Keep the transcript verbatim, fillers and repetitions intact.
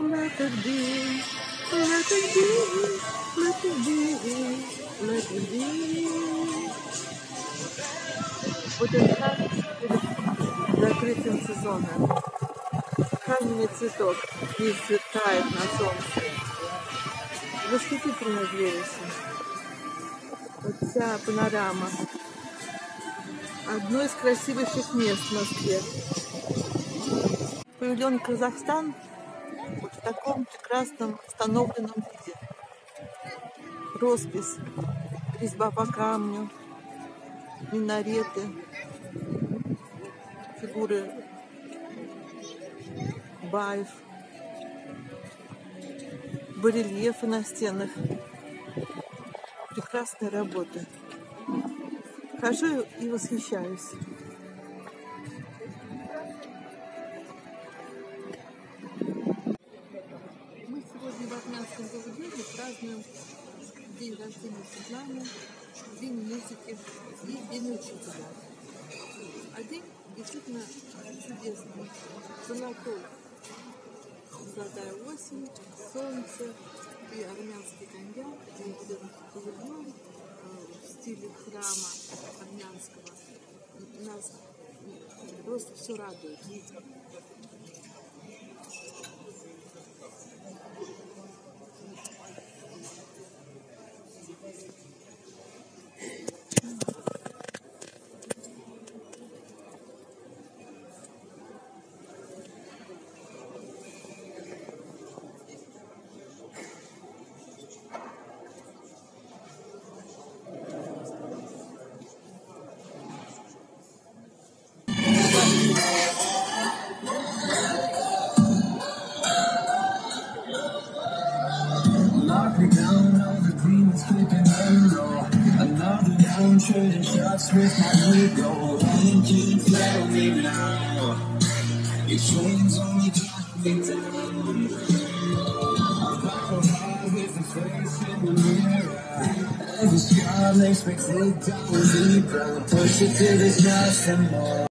Let it be, let it be, let it be, let it be. Вот этот шаг перед закрытием сезона. Каменный цветок весь сверкает на солнце. Восхитительное зрелище. Вот вся панорама. Одно из красивейших мест в Москве. Павильон Казахстан вот в таком прекрасном восстановленном виде. Роспись, резьба по камню, минареты, фигуры баев, барельефы на стенах. Прекрасная работа. Хожу и восхищаюсь. Мы сегодня в Армянском заведении празднуем день рождения Светланы, день музыки и день учителя. А день действительно чудесный, золотой. Золотая осень, солнце и армянский коньяк, и павильон в стиле храма армянского. Нас просто все радует. Trading shots with my ego, and keep letting me know. Your chains only got me down. I'm back high with the face in the mirror. Every scar makes me take down deeper. Push it till there's nothing more.